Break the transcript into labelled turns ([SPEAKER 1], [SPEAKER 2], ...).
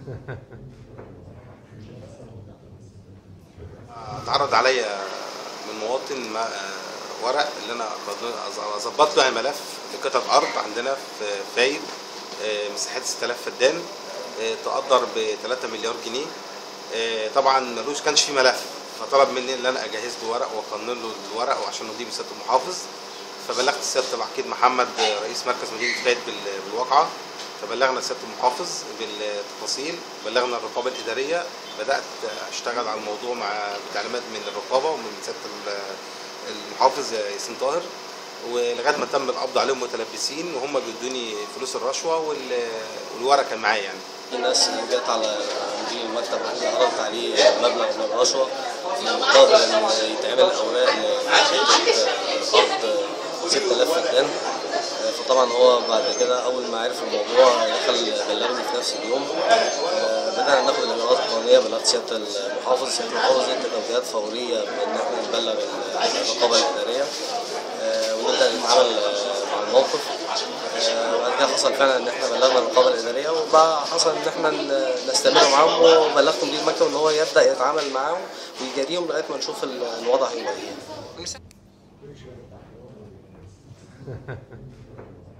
[SPEAKER 1] اتعرض عليا من مواطن ورق اللي انا اظبط له ملف لقطعه ارض عندنا في فايد، مساحتها 6000 فدان، تقدر ب 3 مليار جنيه. طبعا ملوش كانش في ملف، فطلب مني ان انا اجهز له ورق واقنن له الورق وعشان نضيف سياده المحافظ. فبلغت سياده العقيد محمد رئيس مركز مدينه فايد بالواقعه، فبلغنا سياده المحافظ بالتفاصيل، بلغنا الرقابه الاداريه. بدات اشتغل على الموضوع بتعليمات من الرقابه ومن سياده المحافظ ياسين طاهر، ولغايه ما تم القبض عليهم متلبسين وهم بيدوني فلوس الرشوه والورق كان معايا يعني.
[SPEAKER 2] الناس جت على مدير المكتب عندي عرضت عليه مبلغ من الرشوه مقابل ان يتعمل اوراق ارض 6000 فدان. فطبعا هو بعد كده اول ما عرف الموضوع دخل بلغني في نفس اليوم. بدأنا ناخد الاجراءات القانونيه، بلغت سياده المحافظ. سياده المحافظ ادى توجيهات فوريه بان احنا نبلغ الرقابه الاداريه ونبدا نتعامل مع الموقف. وبعد كده حصل فعلا ان احنا بلغنا الرقابه الاداريه، وبقى حصل ان احنا نستمر معاهم، وبلغت مدير المكتب ان هو يبدا يتعامل معاهم ويجاريهم لغايه ما نشوف الوضع هيبقى ايه.